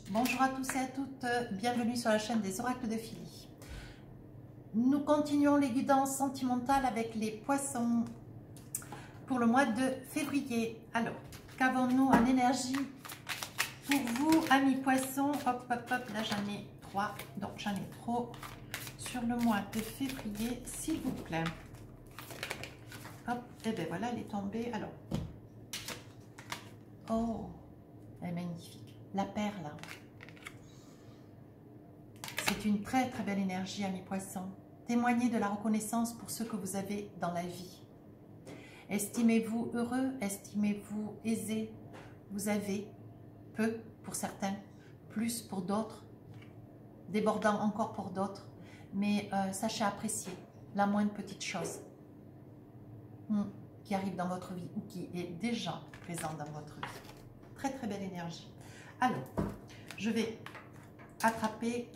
Bonjour à tous et à toutes, bienvenue sur la chaîne des oracles de Philly. Nous continuons les guidances sentimentales avec les poissons pour le mois de février. Alors, qu'avons-nous en énergie pour vous, amis poissons? Hop, hop, hop, là j'en ai 3, donc j'en ai trop sur le mois de février, s'il vous plaît. Hop, et bien voilà, elle est tombée. Alors, oh, elle est magnifique. La perle. C'est une très très belle énergie, amis poissons. Témoignez de la reconnaissance pour ce que vous avez dans la vie. Estimez-vous heureux, estimez-vous aisé. Vous avez peu pour certains, plus pour d'autres, débordant encore pour d'autres. Mais sachez apprécier la moindre petite chose qui arrive dans votre vie ou qui est déjà présente dans votre vie. Très très belle énergie. Alors, je vais attraper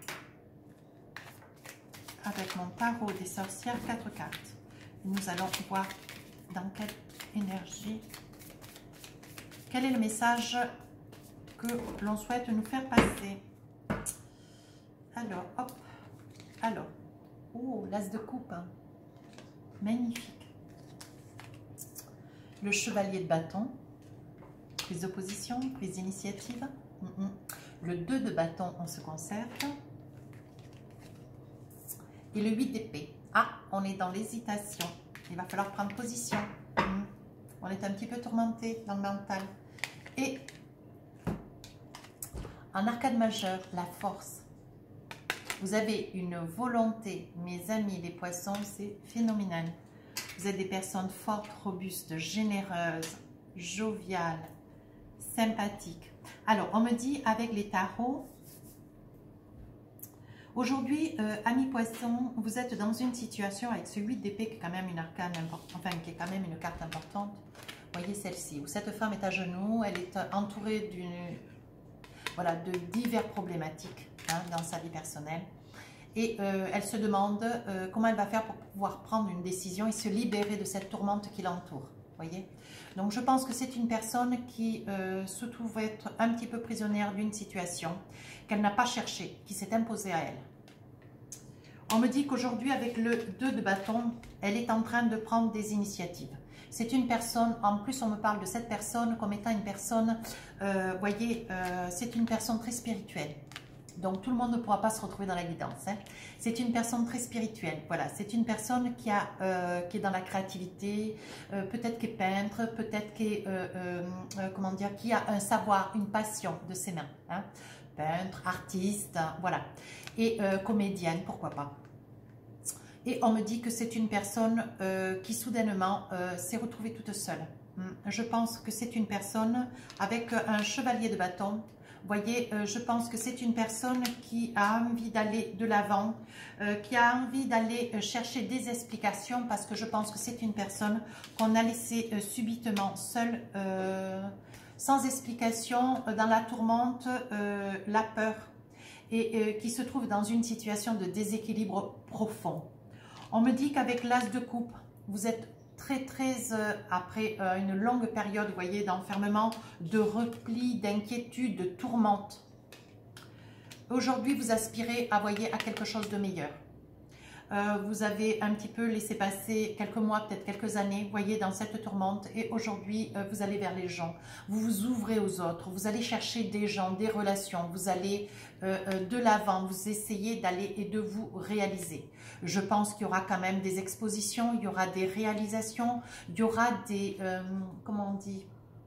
avec mon tarot des sorcières 4 cartes. Nous allons voir dans quelle énergie, quel est le message que l'on souhaite nous faire passer. Alors, hop, alors, oh, l'as de coupe, hein. Magnifique. Le chevalier de bâton, prise de position, prise d'initiative. Le 2 de bâton, on se conserve. Et le 8 d'épée. Ah, on est dans l'hésitation. Il va falloir prendre position. On est un petit peu tourmenté dans le mental. Et en arcade majeur, la force. Vous avez une volonté, mes amis les poissons, c'est phénoménal. Vous êtes des personnes fortes, robustes, généreuses, joviales, sympathiques. Alors, on me dit avec les tarots, aujourd'hui, amis poissons, vous êtes dans une situation avec ce 8 d'épée qui est quand même une arcane importante, enfin qui est quand même une carte importante. Voyez celle-ci, où cette femme est à genoux, elle est entourée voilà, de divers problématiques dans sa vie personnelle. Et elle se demande comment elle va faire pour pouvoir prendre une décision et se libérer de cette tourmente qui l'entoure. Voyez. Donc je pense que c'est une personne qui se trouve être un petit peu prisonnière d'une situation qu'elle n'a pas cherchée, qui s'est imposée à elle. On me dit qu'aujourd'hui avec le 2 de bâton, elle est en train de prendre des initiatives. C'est une personne, en plus on me parle de cette personne comme étant une personne, voyez, c'est une personne très spirituelle. Donc tout le monde ne pourra pas se retrouver dans la guidance. Hein. C'est une personne très spirituelle. Voilà, c'est une personne qui est dans la créativité, peut-être qui est peintre, peut-être qui est, comment dire, qui a un savoir, une passion de ses mains. Hein. Peintre, artiste, voilà. Et comédienne, pourquoi pas. Et on me dit que c'est une personne qui soudainement s'est retrouvée toute seule. Je pense que c'est une personne avec un chevalier de bâton. Vous voyez, je pense que c'est une personne qui a envie d'aller de l'avant, qui a envie d'aller chercher des explications parce que je pense que c'est une personne qu'on a laissée subitement seule, sans explication, dans la tourmente, la peur et qui se trouve dans une situation de déséquilibre profond. On me dit qu'avec l'as de coupe, vous êtes très après une longue période, vous voyez, d'enfermement, de repli, d'inquiétude, de tourmente. Aujourd'hui, vous aspirez à, voyez, à quelque chose de meilleur. Vous avez un petit peu laissé passer quelques mois, peut-être quelques années, vous voyez, dans cette tourmente. Et aujourd'hui, vous allez vers les gens. Vous vous ouvrez aux autres. Vous allez chercher des gens, des relations. Vous allez de l'avant. Vous essayez d'aller et de vous réaliser. Je pense qu'il y aura quand même des expositions. Il y aura des réalisations. Il y aura des... comment on dit ?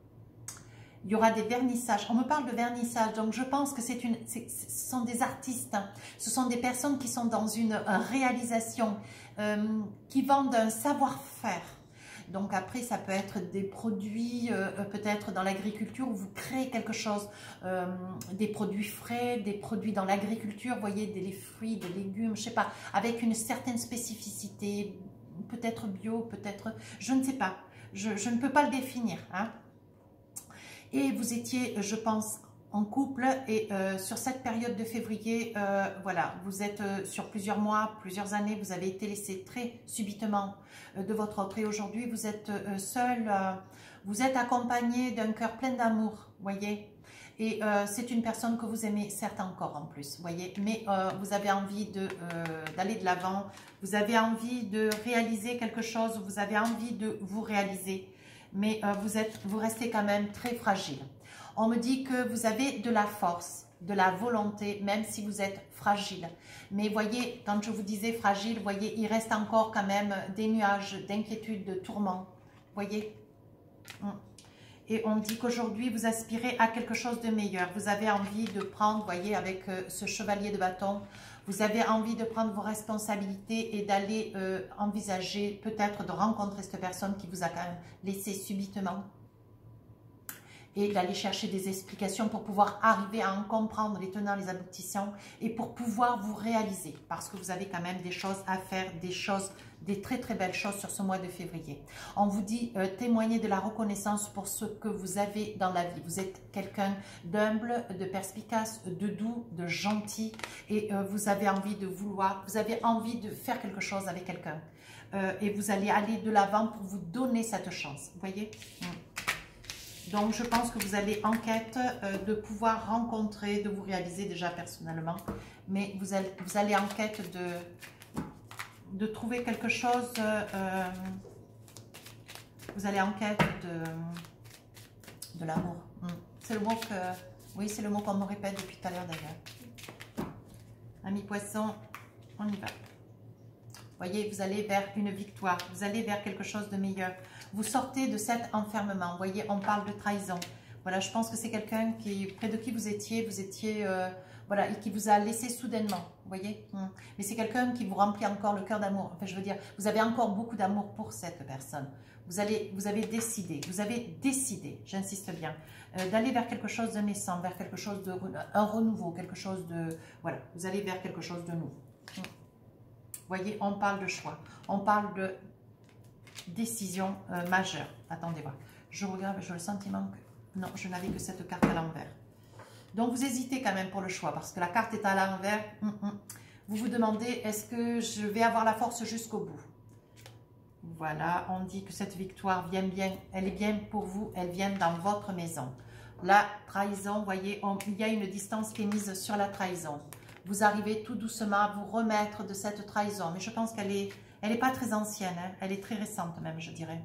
Il y aura des vernissages. On me parle de vernissage, donc je pense que ce sont des artistes. Hein. Ce sont des personnes qui sont dans une réalisation, qui vendent un savoir-faire. Donc après, ça peut être des produits, peut-être dans l'agriculture, où vous créez quelque chose, des produits frais, des produits dans l'agriculture, vous voyez, des fruits, des légumes, je ne sais pas, avec une certaine spécificité, peut-être bio, peut-être, je ne sais pas, je ne peux pas le définir, hein. Et vous étiez, je pense, en couple et sur cette période de février, voilà, vous êtes sur plusieurs mois, plusieurs années, vous avez été laissé très subitement de votre autre et aujourd'hui vous êtes seul, vous êtes accompagné d'un cœur plein d'amour, voyez. Et c'est une personne que vous aimez, certes encore en plus, vous voyez, mais vous avez envie d'aller de l'avant, vous avez envie de réaliser quelque chose, vous avez envie de vous réaliser, mais vous restez quand même très fragile. On me dit que vous avez de la force, de la volonté, même si vous êtes fragile. Mais voyez, quand je vous disais fragile, voyez, il reste encore quand même des nuages d'inquiétude, de tourment, voyez. Et on dit qu'aujourd'hui, vous aspirez à quelque chose de meilleur. Vous avez envie de prendre, voyez, avec ce chevalier de bâton, vous avez envie de prendre vos responsabilités et d'aller envisager peut-être de rencontrer cette personne qui vous a quand même laissé subitement. Et d'aller chercher des explications pour pouvoir arriver à en comprendre les tenants, les aboutissants et pour pouvoir vous réaliser. Parce que vous avez quand même des choses à faire, des très très belles choses sur ce mois de février. On vous dit témoigner de la reconnaissance pour ce que vous avez dans la vie. Vous êtes quelqu'un d'humble, de perspicace, de doux, de gentil et vous avez envie de vouloir, vous avez envie de faire quelque chose avec quelqu'un. Et vous allez aller de l'avant pour vous donner cette chance. Vous voyez ? Donc, je pense que vous allez en quête de pouvoir rencontrer, de vous réaliser déjà personnellement, mais vous allez en quête de trouver quelque chose, vous allez en quête de l'amour. C'est le mot que, oui, c'est le mot qu'on me répète depuis tout à l'heure d'ailleurs. Amis poissons, on y va. Voyez, vous allez vers une victoire, vous allez vers quelque chose de meilleur. Vous sortez de cet enfermement. Vous voyez, on parle de trahison. Voilà, je pense que c'est quelqu'un près de qui vous étiez voilà, et qui vous a laissé soudainement. Vous voyez, mais c'est quelqu'un qui vous remplit encore le cœur d'amour. Enfin, je veux dire, vous avez encore beaucoup d'amour pour cette personne. Vous avez décidé, j'insiste bien, d'aller vers quelque chose de naissant, vers quelque chose un renouveau, quelque chose de, voilà, vous allez vers quelque chose de nouveau. Vous voyez, on parle de choix, on parle de décision majeure. Attendez voir. Je regarde, j'ai le sentiment que... Non, je n'avais que cette carte à l'envers. Donc, vous hésitez quand même pour le choix parce que la carte est à l'envers. Vous vous demandez, est-ce que je vais avoir la force jusqu'au bout? Voilà, on dit que cette victoire vient bien, elle est bien pour vous, elle vient dans votre maison. La trahison, vous voyez, il y a une distance qui est mise sur la trahison. Vous arrivez tout doucement à vous remettre de cette trahison, mais je pense qu'elle est... Elle n'est pas très ancienne, hein? Elle est très récente même, je dirais.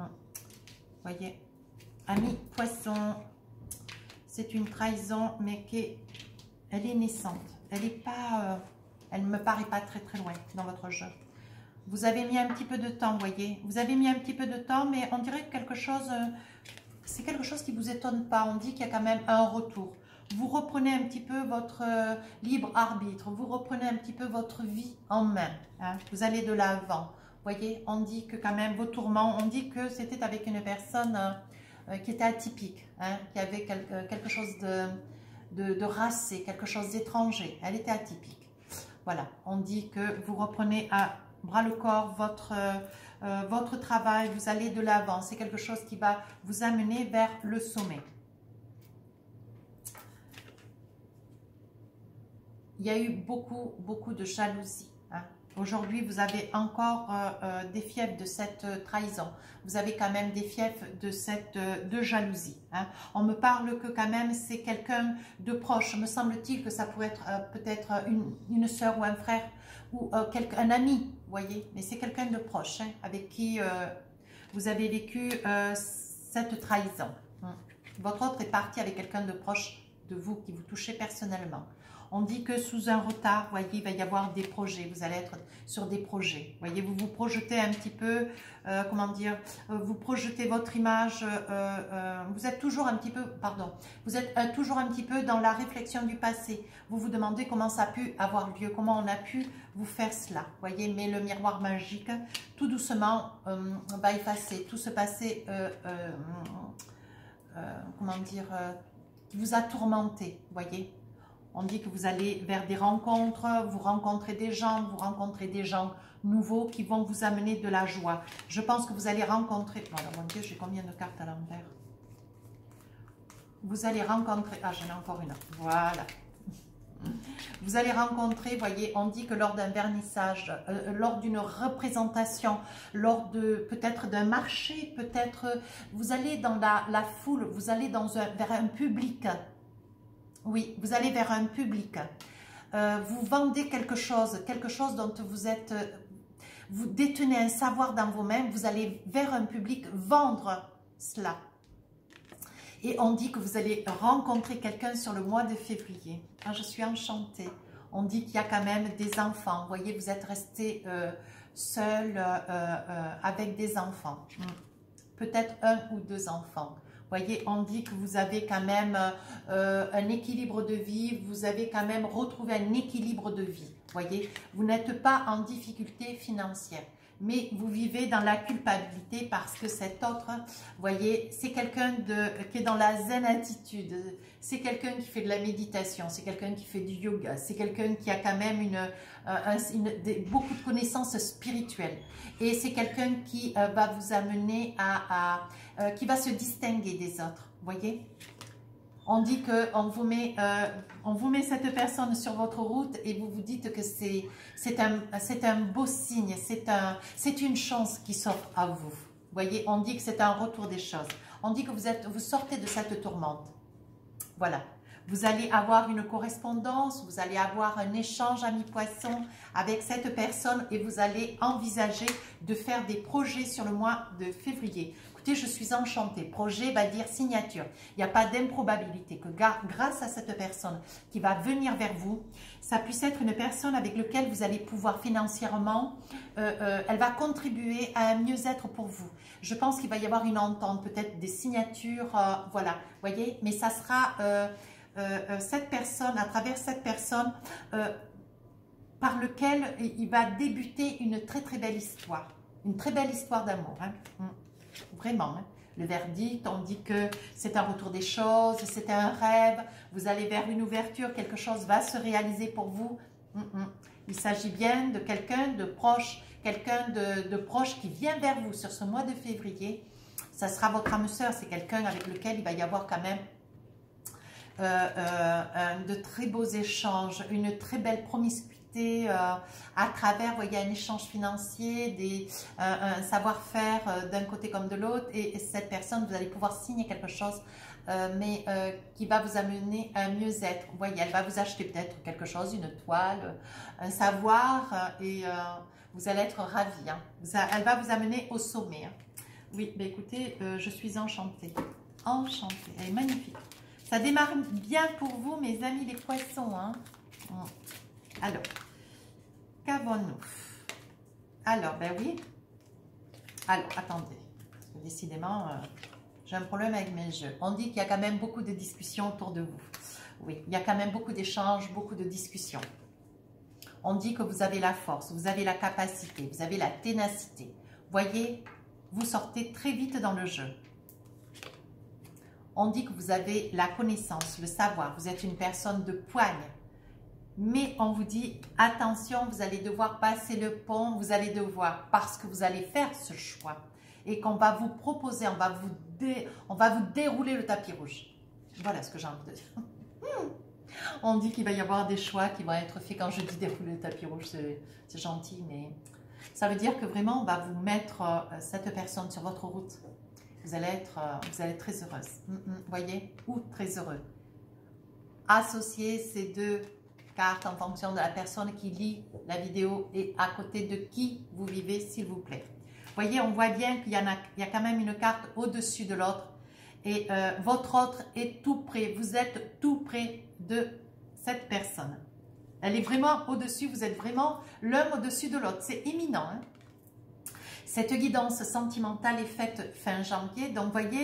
Voyez, amis poissons, c'est une trahison, mais elle est naissante. Elle est pas, elle ne me paraît pas très très loin dans votre jeu. Vous avez mis un petit peu de temps, voyez. Vous avez mis un petit peu de temps, mais on dirait que c'est quelque chose qui ne vous étonne pas. On dit qu'il y a quand même un retour. Vous reprenez un petit peu votre libre arbitre, vous reprenez un petit peu votre vie en main, hein. Vous allez de l'avant. Vous voyez, on dit que quand même vos tourments, on dit que c'était avec une personne qui était atypique, hein, qui avait quelque chose de racé, quelque chose d'étranger. Elle était atypique. Voilà, on dit que vous reprenez à bras le corps votre travail, vous allez de l'avant. C'est quelque chose qui va vous amener vers le sommet. Il y a eu beaucoup de jalousie. Hein. Aujourd'hui, vous avez encore des fiefs de cette trahison. Vous avez quand même des fiefs de jalousie. Hein. On me parle que quand même c'est quelqu'un de proche. Me semble-t-il que ça pourrait être peut-être une sœur ou un frère ou un ami, vous voyez. Mais c'est quelqu'un de proche, hein, avec qui vous avez vécu cette trahison. Hein. Votre autre est parti avec quelqu'un de proche de vous, qui vous touchez personnellement. On dit que sous un retard, vous voyez, il va y avoir des projets. Vous allez être sur des projets. Vous voyez, vous vous projetez un petit peu, comment dire, vous projetez votre image. Vous êtes toujours un petit peu, pardon, vous êtes toujours un petit peu dans la réflexion du passé. Vous vous demandez comment ça a pu avoir lieu, comment on a pu vous faire cela. Vous voyez, mais le miroir magique, tout doucement, va effacer tout ce passé, comment dire, qui vous a tourmenté, vous voyez. On dit que vous allez vers des rencontres, vous rencontrez des gens nouveaux qui vont vous amener de la joie. Je pense que vous allez rencontrer... Voilà, mon Dieu, j'ai combien de cartes à l'envers? Vous allez rencontrer... Ah, j'en ai encore une. Voilà. Vous allez rencontrer, voyez, on dit que lors d'un vernissage, lors d'une représentation, lors de peut-être d'un marché, peut-être vous allez dans la foule, vous allez vers un public. Oui, vous allez vers un public. Vous vendez quelque chose dont vous êtes... vous détenez un savoir dans vos mains, vous allez vers un public vendre cela. Et on dit que vous allez rencontrer quelqu'un sur le mois de février. Ah, je suis enchantée. On dit qu'il y a quand même des enfants. Vous voyez, vous êtes resté seul avec des enfants. Peut-être 1 ou 2 enfants. Vous voyez, on dit que vous avez quand même un équilibre de vie. Vous avez quand même retrouvé un équilibre de vie. Vous voyez, vous n'êtes pas en difficulté financière. Mais vous vivez dans la culpabilité parce que cet autre, vous voyez, c'est quelqu'un qui est dans la zen attitude, c'est quelqu'un qui fait de la méditation, c'est quelqu'un qui fait du yoga, c'est quelqu'un qui a quand même beaucoup de connaissances spirituelles. Et c'est quelqu'un qui va vous amener qui va se distinguer des autres, vous voyez. On dit qu'on vous met cette personne sur votre route et vous vous dites que c'est un beau signe, c'est une chance qui s'offre à vous. Vous voyez, on dit que c'est un retour des choses. On dit que vous sortez de cette tourmente. Voilà. Vous allez avoir une correspondance, vous allez avoir un échange ami poisson avec cette personne et vous allez envisager de faire des projets sur le mois de février. Écoutez, je suis enchantée. Projet va dire signature. Il n'y a pas d'improbabilité que grâce à cette personne qui va venir vers vous, ça puisse être une personne avec laquelle vous allez pouvoir financièrement, elle va contribuer à un mieux-être pour vous. Je pense qu'il va y avoir une entente, peut-être des signatures, voilà, vous voyez, mais ça sera cette personne, à travers cette personne, par lequel il va débuter une très très belle histoire. Une très belle histoire d'amour, hein. Vraiment, hein. Le verdict, on dit que c'est un retour des choses, c'est un rêve, vous allez vers une ouverture, quelque chose va se réaliser pour vous. Il s'agit bien de quelqu'un de proche, qui vient vers vous sur ce mois de février. Ça sera votre âme sœur, c'est quelqu'un avec lequel il va y avoir quand même de très beaux échanges, une très belle promiscuité à travers, vous voyez, un échange financier, un savoir-faire d'un côté comme de l'autre, et cette personne, vous allez pouvoir signer quelque chose, mais qui va vous amener à un mieux-être. Vous voyez, elle va vous acheter peut-être quelque chose, une toile, un savoir, et vous allez être ravis. Hein. Elle va vous amener au sommet. Hein. Oui, ben écoutez, je suis enchantée. Enchantée, elle est magnifique. Ça démarre bien pour vous, mes amis les poissons. Hein. Alors, qu'avons-nous? Alors, ben oui. Alors, attendez. Parce que décidément, j'ai un problème avec mes jeux. On dit qu'il y a quand même beaucoup de discussions autour de vous. Oui, il y a quand même beaucoup d'échanges, beaucoup de discussions. On dit que vous avez la force, vous avez la capacité, vous avez la ténacité. Voyez, vous sortez très vite dans le jeu. On dit que vous avez la connaissance, le savoir, vous êtes une personne de poigne. Mais on vous dit, attention, vous allez devoir passer le pont, vous allez devoir, parce que vous allez faire ce choix. Et qu'on va vous proposer, on va vous dérouler le tapis rouge. Voilà ce que j'ai envie de dire. On dit qu'il va y avoir des choix qui vont être faits. Quand je dis dérouler le tapis rouge, c'est gentil, mais ça veut dire que vraiment, on va vous mettre cette personne sur votre route. Vous allez être très heureuse. Voyez, ou très heureux. Associez ces deux cartes en fonction de la personne qui lit la vidéo et à côté de qui vous vivez, s'il vous plaît. Voyez, on voit bien qu'il y a quand même une carte au-dessus de l'autre. Et votre autre est tout près. Vous êtes tout près de cette personne. Elle est vraiment au-dessus. Vous êtes vraiment l'un au-dessus de l'autre. C'est imminent. Hein? Cette guidance sentimentale est faite fin janvier. Donc, vous voyez,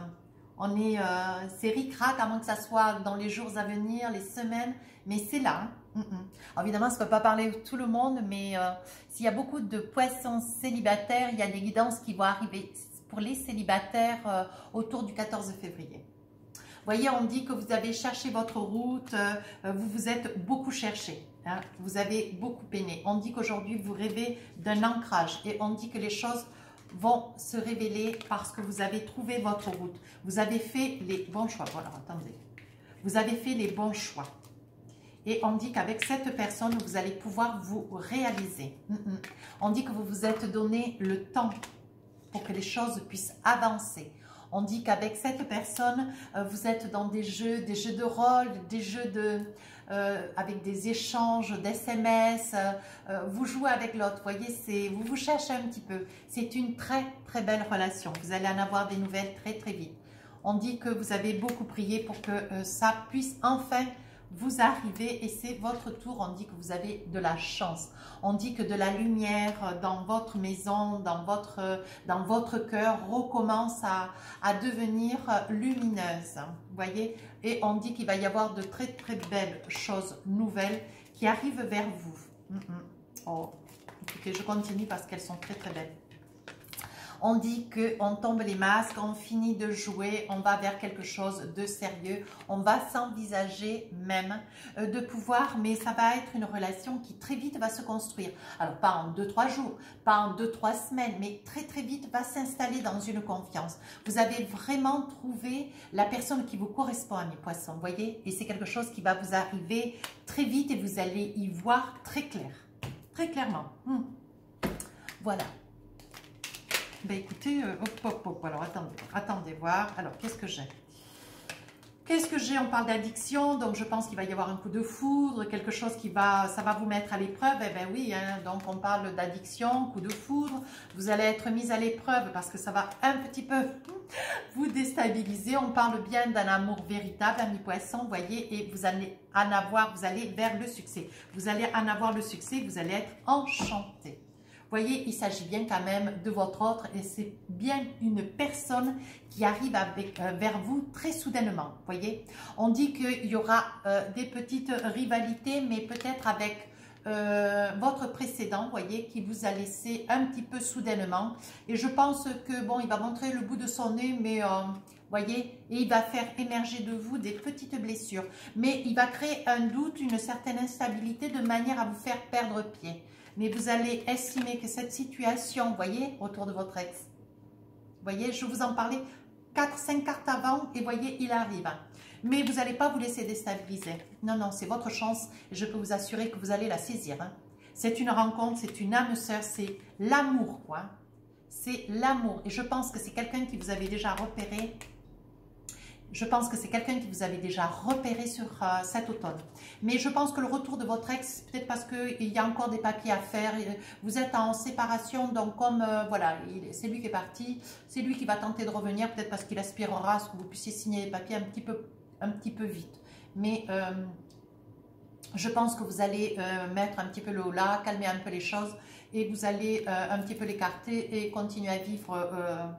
c'est ric-rac, à moins que ça soit dans les jours à venir, les semaines. Mais c'est là. Hein. Alors, évidemment, ça ne peut pas parler de tout le monde, mais s'il y a beaucoup de poissons célibataires, il y a des guidances qui vont arriver pour les célibataires autour du 14 février. Vous voyez, on dit que vous avez cherché votre route, vous vous êtes beaucoup cherché, hein, vous avez beaucoup peiné. On dit qu'aujourd'hui, vous rêvez d'un ancrage et on dit que les choses vont se révéler parce que vous avez trouvé votre route. Vous avez fait les bons choix. Voilà, attendez. Vous avez fait les bons choix. Et on dit qu'avec cette personne, vous allez pouvoir vous réaliser. On dit que vous vous êtes donné le temps pour que les choses puissent avancer. On dit qu'avec cette personne, vous êtes dans des jeux de rôle, des jeux avec des échanges d'SMS, vous jouez avec l'autre, vous voyez, vous vous cherchez un petit peu. C'est une très très belle relation, vous allez en avoir des nouvelles très très vite. On dit que vous avez beaucoup prié pour que ça puisse enfin vous arriver et c'est votre tour. On dit que vous avez de la chance. On dit que de la lumière dans votre maison, dans votre cœur recommence à devenir lumineuse. Vous voyez? Et on dit qu'il va y avoir de très très belles choses nouvelles qui arrivent vers vous. Oh, écoutez, je continue parce qu'elles sont très très belles. On dit qu'on tombe les masques, on finit de jouer, on va vers quelque chose de sérieux, on va s'envisager même de pouvoir, mais ça va être une relation qui très vite va se construire. Alors pas en 2-3 jours, pas en 2-3 semaines, mais très très vite va s'installer dans une confiance. Vous avez vraiment trouvé la personne qui vous correspond à mes poissons, vous voyez? Et c'est quelque chose qui va vous arriver très vite et vous allez y voir très clair, très clairement. Voilà. Ben écoutez, alors attendez voir. Alors, qu'est-ce que j'ai? Qu'est-ce que j'ai? On parle d'addiction, donc je pense qu'il va y avoir un coup de foudre, quelque chose ça va vous mettre à l'épreuve. Eh bien oui, hein, donc on parle d'addiction, coup de foudre. Vous allez être mise à l'épreuve parce que ça va un petit peu vous déstabiliser. On parle bien d'un amour véritable, ami poisson, vous voyez, et vous allez vers le succès. Vous allez en avoir le succès, vous allez être enchanté. Vous voyez, il s'agit bien quand même de votre autre et c'est bien une personne qui arrive vers vous très soudainement. Vous voyez, on dit qu'il y aura des petites rivalités, mais peut-être avec votre précédent, vous voyez, qui vous a laissé un petit peu soudainement. Et je pense que, bon, il va montrer le bout de son nez, mais... voyez, et il va faire émerger de vous des petites blessures. Mais il va créer un doute, une certaine instabilité de manière à vous faire perdre pied. Mais vous allez estimer que cette situation, vous voyez, autour de votre ex, vous voyez, je vous en parlais 4-5 cartes avant et vous voyez, il arrive. Mais vous n'allez pas vous laisser déstabiliser. Non, non, c'est votre chance et je peux vous assurer que vous allez la saisir. Hein. C'est une rencontre, c'est une âme sœur, c'est l'amour, quoi. C'est l'amour. Et je pense que c'est quelqu'un qui vous avait déjà repéré. Je pense que c'est quelqu'un qui vous avait déjà repéré sur cet automne. Mais je pense que le retour de votre ex, peut-être parce qu'il y a encore des papiers à faire. Vous êtes en séparation, donc comme, voilà, c'est lui qui est parti. C'est lui qui va tenter de revenir, peut-être parce qu'il aspirera à ce que vous puissiez signer les papiers un petit peu vite. Mais je pense que vous allez mettre un petit peu le haut là, calmer un peu les choses. Et vous allez un petit peu l'écarter et continuer à vivre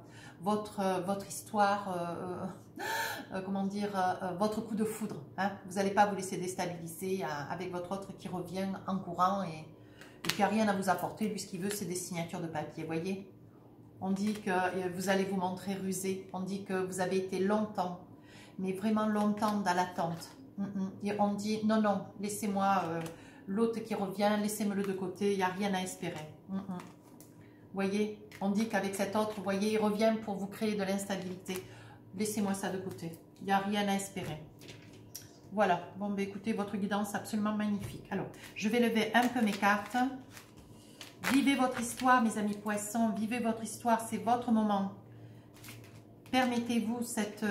votre histoire... comment dire, votre coup de foudre. Hein? Vous n'allez pas vous laisser déstabiliser avec votre autre qui revient en courant et qui n'a rien à vous apporter. Lui, ce qu'il veut, c'est des signatures de papier. Vous voyez, on dit que vous allez vous montrer rusé. On dit que vous avez été longtemps, mais vraiment longtemps dans l'attente. Et on dit, non, non, laissez-moi l'autre qui revient, laissez-moi-le de côté, il n'y a rien à espérer. Vous voyez, on dit qu'avec cet autre, vous voyez, il revient pour vous créer de l'instabilité. Laissez-moi ça de côté. Il n'y a rien à espérer. Voilà. Bon, ben écoutez, votre guidance est absolument magnifique. Alors, je vais lever un peu mes cartes. Vivez votre histoire, mes amis poissons. Vivez votre histoire. C'est votre moment. Permettez-vous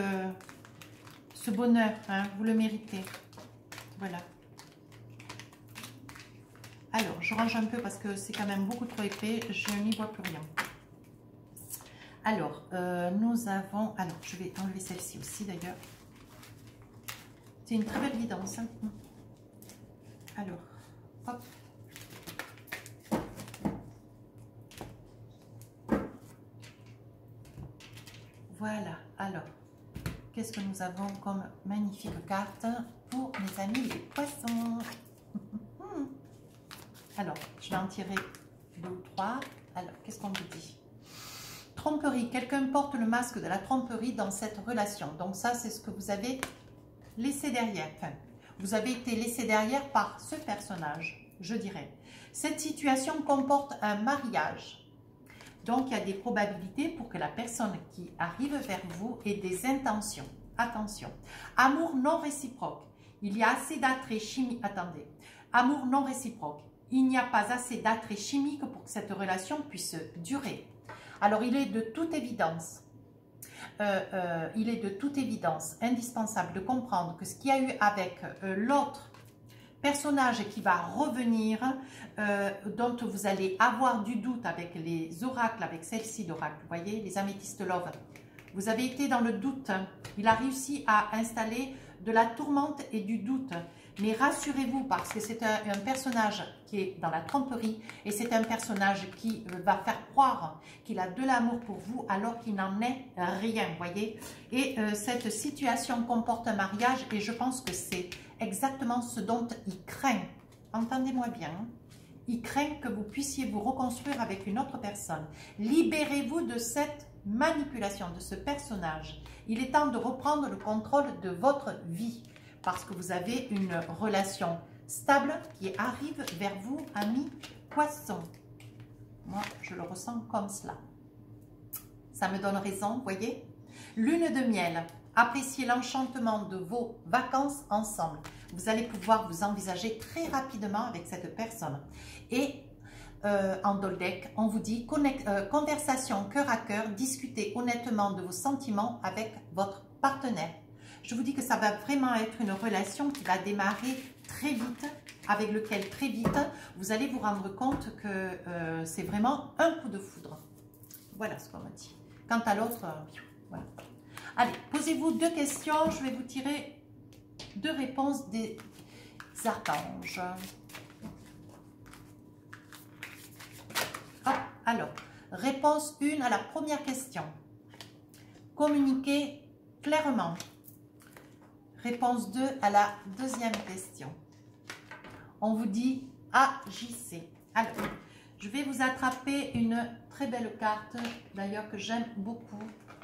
ce bonheur. Hein, vous le méritez. Voilà. Alors, je range un peu parce que c'est quand même beaucoup trop épais. Je n'y vois plus rien. Alors, nous avons... Alors, je vais enlever celle-ci aussi, d'ailleurs. C'est une très belle guidance. Hein. Alors, hop. Voilà. Alors, qu'est-ce que nous avons comme magnifique carte pour mes amis les poissons? Alors, je vais en tirer 2 ou 3. Alors, qu'est-ce qu'on vous dit? Tromperie, quelqu'un porte le masque de la tromperie dans cette relation. Donc ça, c'est ce que vous avez laissé derrière. Enfin, vous avez été laissé derrière par ce personnage, je dirais. Cette situation comporte un mariage. Donc, il y a des probabilités pour que la personne qui arrive vers vous ait des intentions. Attention. Amour non réciproque. Il y a assez d'attrait chimique. Attendez. Amour non réciproque. Il n'y a pas assez d'attrait chimique pour que cette relation puisse durer. Alors, il est de toute évidence. il est de toute évidence indispensable de comprendre que ce qu'il y a eu avec l'autre personnage qui va revenir, dont vous allez avoir du doute avec les oracles, avec celle-ci d'oracle, vous voyez, les améthystes love. Vous avez été dans le doute. Il a réussi à installer de la tourmente et du doute. Mais rassurez-vous, parce que c'est un personnage qui est dans la tromperie et c'est un personnage qui va faire croire qu'il a de l'amour pour vous alors qu'il n'en est rien, voyez. Et cette situation comporte un mariage et je pense que c'est exactement ce dont il craint. Entendez-moi bien. Il craint que vous puissiez vous reconstruire avec une autre personne. Libérez-vous de cette manipulation, de ce personnage. Il est temps de reprendre le contrôle de votre vie. Parce que vous avez une relation stable qui arrive vers vous, amis poissons. Moi, je le ressens comme cela. Ça me donne raison, vous voyez. Lune de miel. Appréciez l'enchantement de vos vacances ensemble. Vous allez pouvoir vous envisager très rapidement avec cette personne. Et en Doldek, on vous dit conversation cœur à cœur, discutez honnêtement de vos sentiments avec votre partenaire. Je vous dis que ça va vraiment être une relation qui va démarrer très vite, avec lequel très vite, vous allez vous rendre compte que c'est vraiment un coup de foudre. Voilà ce qu'on me dit. Quant à l'autre, voilà. Allez, posez-vous 2 questions. Je vais vous tirer 2 réponses des archanges. Hop, alors, réponse 1 à la première question. Communiquez clairement. Réponse 2 à la deuxième question. On vous dit agissez. Alors, je vais vous attraper une très belle carte, d'ailleurs que j'aime beaucoup.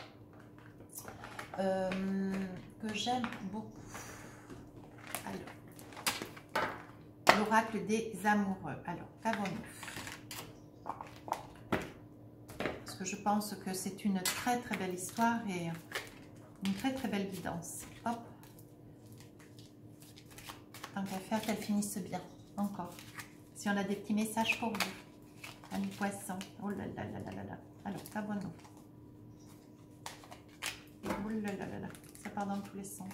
Alors, l'oracle des amoureux. Alors, qu'avons-nous? Parce que je pense que c'est une très très belle histoire et une très très belle guidance. Hop. Tant qu'à faire qu'elle finisse bien. Encore. Si on a des petits messages pour vous. Amis poissons. Oh là là là là là là. Alors, qu'avons-nous? Oh là là là là. Ça part dans tous les sens.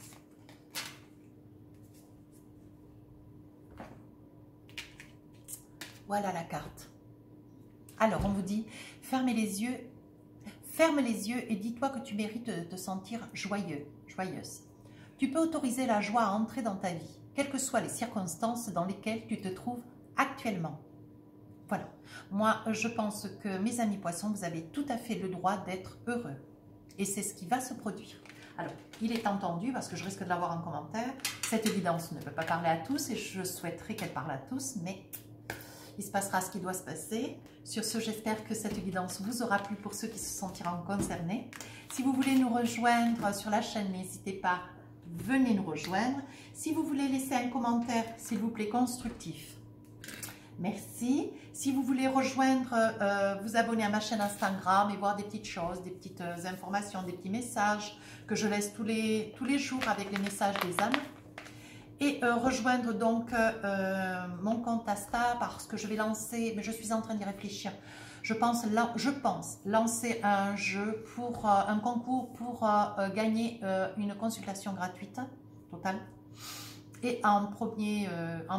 Voilà la carte. Alors, on vous dit, fermez les yeux et dis-toi que tu mérites de te sentir joyeux, joyeuse. Tu peux autoriser la joie à entrer dans ta vie, quelles que soient les circonstances dans lesquelles tu te trouves actuellement. Voilà. Moi, je pense que mes amis poissons, vous avez tout à fait le droit d'être heureux. Et c'est ce qui va se produire. Alors, il est entendu, parce que je risque de l'avoir en commentaire, cette évidence ne peut pas parler à tous et je souhaiterais qu'elle parle à tous, mais il se passera ce qui doit se passer. Sur ce, j'espère que cette guidance vous aura plu pour ceux qui se sentiront concernés. Si vous voulez nous rejoindre sur la chaîne, n'hésitez pas, venez nous rejoindre. Si vous voulez laisser un commentaire, s'il vous plaît, constructif, merci. Si vous voulez rejoindre, vous abonner à ma chaîne Instagram et voir des petites choses, des petites informations, des petits messages que je laisse tous les jours avec les messages des âmes. Et rejoindre donc mon compte Asta parce que je vais lancer, mais je suis en train d'y réfléchir. Je pense lancer un jeu pour un concours pour gagner une consultation gratuite totale. Et en premier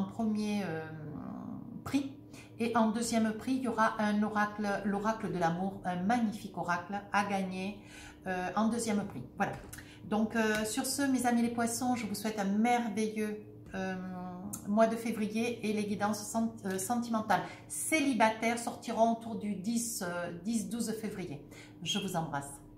prix. Et en deuxième prix, il y aura un oracle, l'oracle de l'amour, un magnifique oracle à gagner en deuxième prix. Voilà. Donc, sur ce, mes amis les poissons, je vous souhaite un merveilleux mois de février et les guidances sentimentales célibataires sortiront autour du 10-12 février. Je vous embrasse.